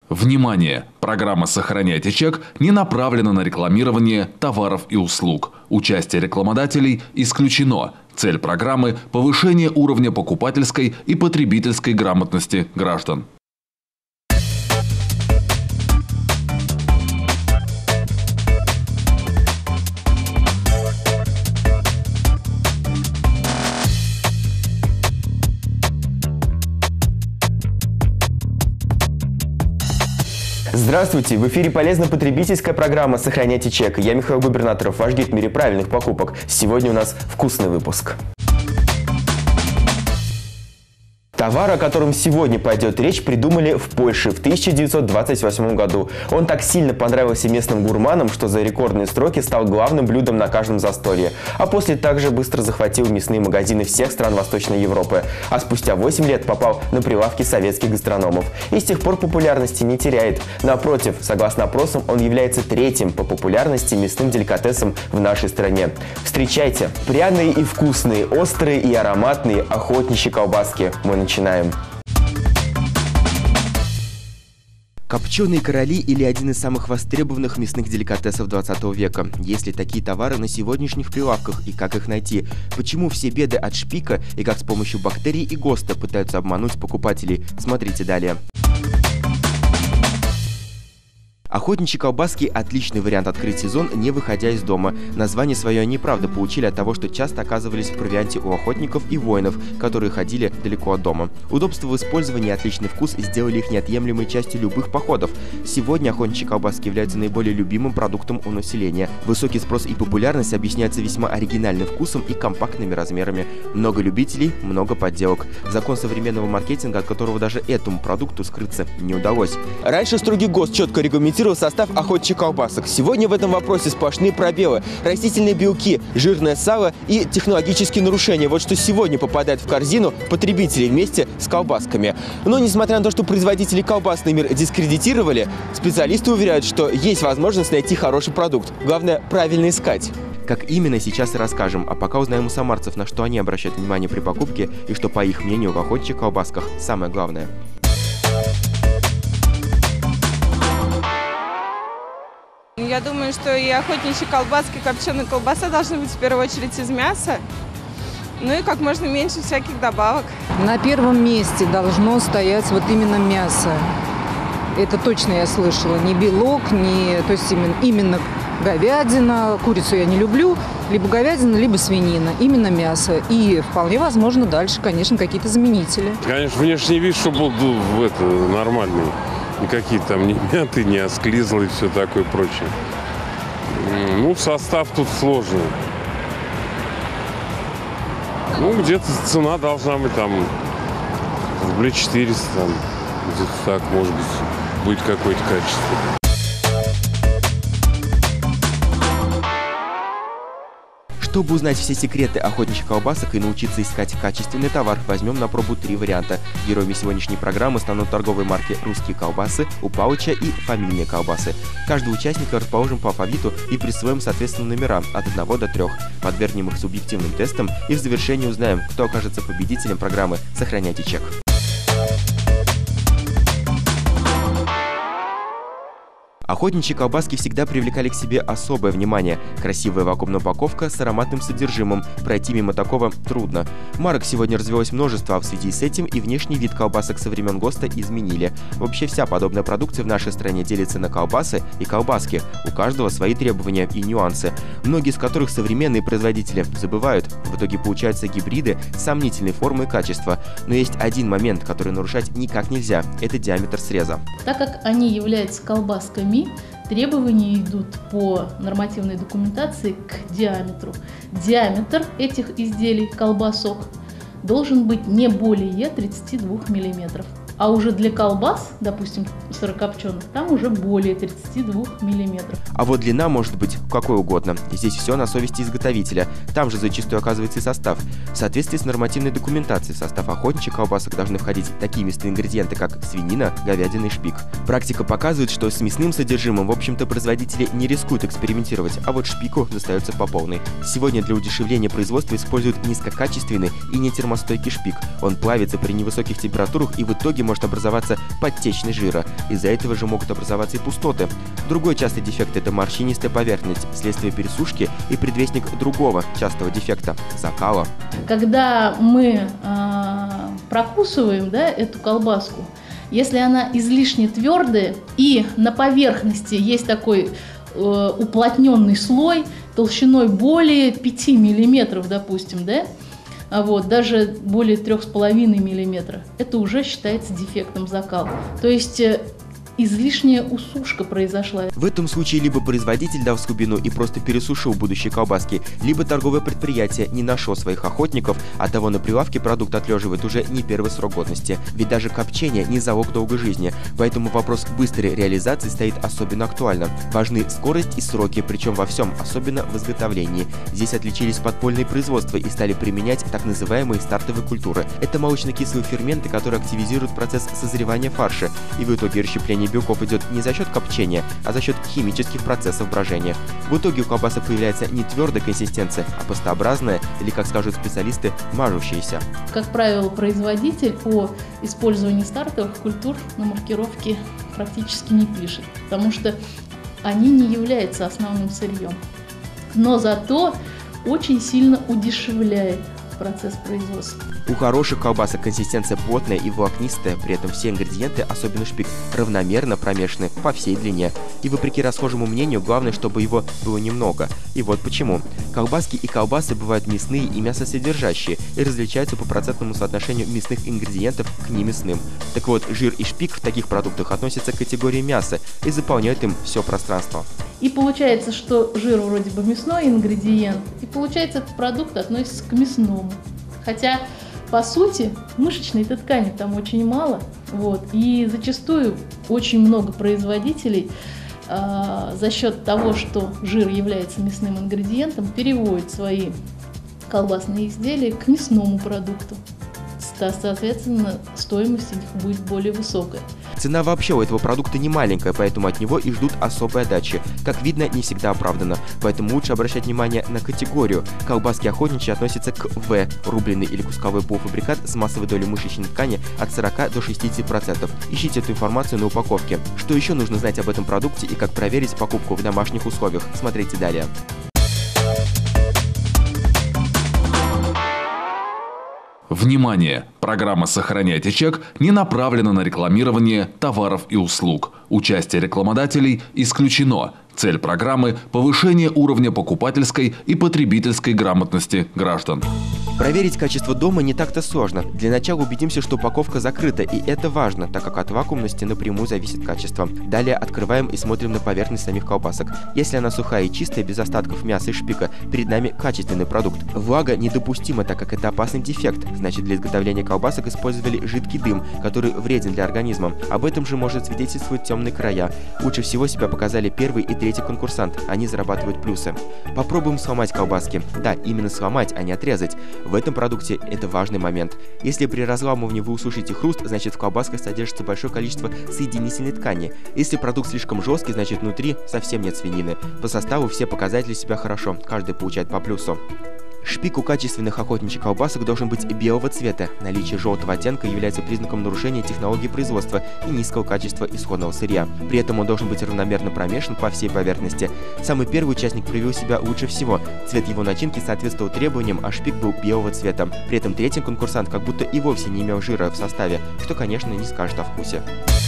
Внимание! Программа «Сохраняйте чек» не направлена на рекламирование товаров и услуг. Участие рекламодателей исключено. Цель программы – повышение уровня покупательской и потребительской грамотности граждан. Здравствуйте! В эфире полезно-потребительская программа «Сохраняйте чек». Я Михаил Губернаторов, ваш гид в мире правильных покупок. Сегодня у нас вкусный выпуск. Товар, о котором сегодня пойдет речь, придумали в Польше в 1928 году. Он так сильно понравился местным гурманам, что за рекордные сроки стал главным блюдом на каждом застолье. А после также быстро захватил мясные магазины всех стран Восточной Европы. А спустя 8 лет попал на прилавки советских гастрономов. И с тех пор популярности не теряет. Напротив, согласно опросам, он является третьим по популярности мясным деликатесом в нашей стране. Встречайте! Пряные и вкусные, острые и ароматные охотничьи колбаски. Мы начинаем. Копченые короли или один из самых востребованных мясных деликатесов 20 века. Есть ли такие товары на сегодняшних прилавках и как их найти? Почему все беды от шпика и как с помощью бактерий и ГОСТа пытаются обмануть покупателей? Смотрите далее. Охотничьи колбаски – отличный вариант открыть сезон, не выходя из дома. Название свое они, правда, получили от того, что часто оказывались в провианте у охотников и воинов, которые ходили далеко от дома. Удобство в использовании и отличный вкус сделали их неотъемлемой частью любых походов. Сегодня охотничьи колбаски являются наиболее любимым продуктом у населения. Высокий спрос и популярность объясняются весьма оригинальным вкусом и компактными размерами. Много любителей, много подделок. Закон современного маркетинга, от которого даже этому продукту скрыться не удалось. Раньше строгий ГОСТ четко регламентировал состав охотничьих колбасок. Сегодня в этом вопросе сплошные пробелы. Растительные белки, жирное сало и технологические нарушения. Вот что сегодня попадает в корзину потребителей вместе с колбасками. Но несмотря на то, что производители колбасный мир дискредитировали, специалисты уверяют, что есть возможность найти хороший продукт. Главное, правильно искать. Как именно, сейчас и расскажем. А пока узнаем у самарцев, на что они обращают внимание при покупке и что, по их мнению, в охотничьих колбасках самое главное. Я думаю, что и охотничьи колбаски, копченая колбаса должны быть в первую очередь из мяса. Ну и как можно меньше всяких добавок. На первом месте должно стоять вот именно мясо. Это точно я слышала. Не белок, не... То есть именно говядина. Курицу я не люблю. Либо говядина, либо свинина. Именно мясо. И вполне возможно дальше, конечно, какие-то заменители. Конечно, внешний вид, чтобы был нормальный. Никакие там не мяты, не осклизлые и все такое прочее. Ну, состав тут сложный. Ну, где-то цена должна быть там рублей 400, там, где-то так, может быть, будет какое-то качество. Чтобы узнать все секреты охотничьих колбасок и научиться искать качественный товар, возьмем на пробу 3 варианта. Героями сегодняшней программы станут торговые марки «Русские колбасы», «У Палыча» и «Фамильные колбасы». Каждого участника расположим по алфавиту и присвоим, соответственно, номера от 1 до 3. Подвергнем их субъективным тестам и в завершении узнаем, кто окажется победителем программы «Сохраняйте чек». Охотничьи колбаски всегда привлекали к себе особое внимание. Красивая вакуумная упаковка с ароматным содержимым. Пройти мимо такого трудно. Марок сегодня развелось множество, а в связи с этим и внешний вид колбасок со времен ГОСТа изменили. Вообще вся подобная продукция в нашей стране делится на колбасы и колбаски. У каждого свои требования и нюансы, многие из которых современные производители забывают. В итоге получаются гибриды сомнительной формы и качества. Но есть один момент, который нарушать никак нельзя – это диаметр среза. Так как они являются колбасками, требования идут по нормативной документации к диаметру. Диаметр этих изделий, колбасок, должен быть не более 32 мм. А уже для колбас, допустим, сырокопченых, там уже более 32 мм. А вот длина может быть какой угодно. Здесь все на совести изготовителя. Там же зачастую оказывается и состав. В соответствии с нормативной документацией в состав охотничьих колбасок должны входить такие мясные ингредиенты, как свинина, говядина и шпик. Практика показывает, что с мясным содержимым, в общем-то, производители не рискуют экспериментировать, а вот шпику достается по полной. Сегодня для удешевления производства используют низкокачественный и не термостойкий шпик. Он плавится при невысоких температурах и в итоге может образоваться подтечность жира. Из-за этого же могут образоваться и пустоты. Другой частый дефект – это морщинистая поверхность, следствие пересушки и предвестник другого частого дефекта – закала. Когда мы прокусываем, да, эту колбаску, если она излишне твердая и на поверхности есть такой уплотненный слой толщиной более 5 миллиметров, допустим, да, вот, даже более 3,5 миллиметра, это уже считается дефектом закала. То есть излишняя усушка произошла. В этом случае либо производитель дал слабину и просто пересушил будущие колбаски, либо торговое предприятие не нашло своих охотников, а того на прилавке продукт отлеживает уже не первый срок годности. Ведь даже копчение не залог долгой жизни, поэтому вопрос быстрой реализации стоит особенно актуально. Важны скорость и сроки, причем во всем, особенно в изготовлении. Здесь отличились подпольные производства и стали применять так называемые стартовые культуры. Это молочно-кислые ферменты, которые активизируют процесс созревания фарша, и в итоге расщепление белков идет не за счет копчения, а за счет химических процессов брожения. В итоге у колбасы появляется не твердая консистенция, а пастообразная, или, как скажут специалисты, мажущаяся. Как правило, производитель о использовании стартовых культур на маркировке практически не пишет, потому что они не являются основным сырьем. Но зато очень сильно удешевляет процесс производства. У хороших колбасок консистенция плотная и волокнистая, при этом все ингредиенты, особенно шпик, равномерно промешаны по всей длине. И вопреки расхожему мнению, главное, чтобы его было немного. И вот почему. Колбаски и колбасы бывают мясные и мясосодержащие и различаются по процентному соотношению мясных ингредиентов к немясным. Так вот, жир и шпик в таких продуктах относятся к категории мяса и заполняют им все пространство. И получается, что жир вроде бы мясной ингредиент, и получается, этот продукт относится к мясному. Хотя, по сути, мышечной-то ткани там очень мало. Вот, и зачастую очень много производителей за счет того, что жир является мясным ингредиентом, переводят свои колбасные изделия к мясному продукту. Соответственно, стоимость у них будет более высокая. Цена вообще у этого продукта не маленькая, поэтому от него и ждут особой отдачи. Как видно, не всегда оправдано, поэтому лучше обращать внимание на категорию. Колбаски охотничьи относятся к В, рубленый или кусковой полуфабрикат с массовой долей мышечной ткани от 40 до 60%. Ищите эту информацию на упаковке. Что еще нужно знать об этом продукте и как проверить покупку в домашних условиях? Смотрите далее. Внимание! Программа «Сохраняйте чек» не направлена на рекламирование товаров и услуг. Участие рекламодателей исключено. Цель программы – повышение уровня покупательской и потребительской грамотности граждан. Проверить качество дома не так-то сложно. Для начала убедимся, что упаковка закрыта, и это важно, так как от вакуумности напрямую зависит качество. Далее открываем и смотрим на поверхность самих колбасок. Если она сухая и чистая, без остатков мяса и шпика, перед нами качественный продукт. Влага недопустима, так как это опасный дефект. Значит, для изготовления колбасок использовали жидкий дым, который вреден для организма. Об этом же может свидетельствовать темные края. Лучше всего себя показали первый и третий конкурсант. Они зарабатывают плюсы. Попробуем сломать колбаски. Да, именно сломать, а не отрезать. В этом продукте это важный момент. Если при разламывании вы услышите хруст, значит в колбасках содержится большое количество соединительной ткани. Если продукт слишком жесткий, значит внутри совсем нет свинины. По составу все показатели себя хорошо, каждый получает по плюсу. Шпик у качественных охотничьих колбасок должен быть белого цвета. Наличие желтого оттенка является признаком нарушения технологии производства и низкого качества исходного сырья. При этом он должен быть равномерно промешан по всей поверхности. Самый первый участник проявил себя лучше всего. Цвет его начинки соответствовал требованиям, а шпик был белого цвета. При этом третий конкурсант как будто и вовсе не имел жира в составе, что, конечно, не скажет о вкусе.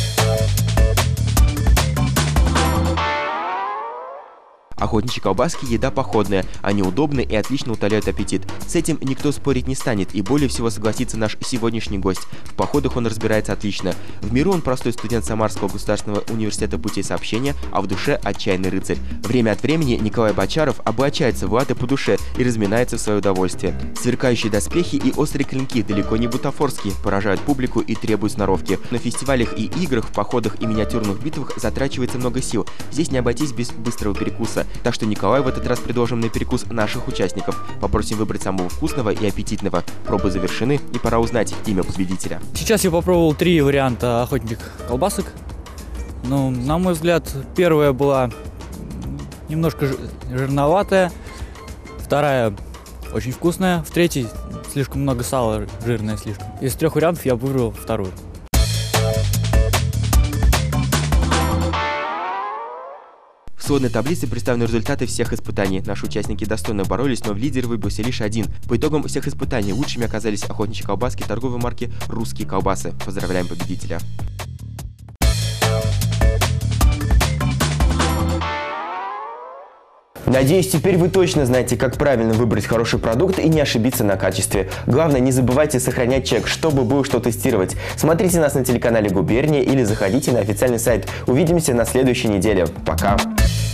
Охотничьи колбаски – еда походная, они удобны и отлично утоляют аппетит. С этим никто спорить не станет, и более всего согласится наш сегодняшний гость. В походах он разбирается отлично. В миру он простой студент Самарского государственного университета путей сообщения, а в душе отчаянный рыцарь. Время от времени Николай Бочаров облачается в латы по душе и разминается в свое удовольствие. Сверкающие доспехи и острые клинки, далеко не бутафорские, поражают публику и требуют сноровки. На фестивалях и играх, в походах и миниатюрных битвах затрачивается много сил. Здесь не обойтись без быстрого перекуса. Так что Николай в этот раз предложим на перекус наших участников. Попросим выбрать самого вкусного и аппетитного. Пробы завершены, и пора узнать имя победителя. Сейчас я попробовал 3 варианта охотничьих колбасок. Ну, на мой взгляд, первая была немножко жирноватая, вторая очень вкусная, в третьей слишком много сала, жирная слишком. Из 3 вариантов я выбрал вторую. сводной таблице представлены результаты всех испытаний. Наши участники достойно боролись, но в лидер выбился лишь один. По итогам всех испытаний лучшими оказались охотничьи колбаски торговой марки «Русские колбасы». Поздравляем победителя! Надеюсь, теперь вы точно знаете, как правильно выбрать хороший продукт и не ошибиться на качестве. Главное, не забывайте сохранять чек, чтобы было что тестировать. Смотрите нас на телеканале «Губерния» или заходите на официальный сайт. Увидимся на следующей неделе. Пока!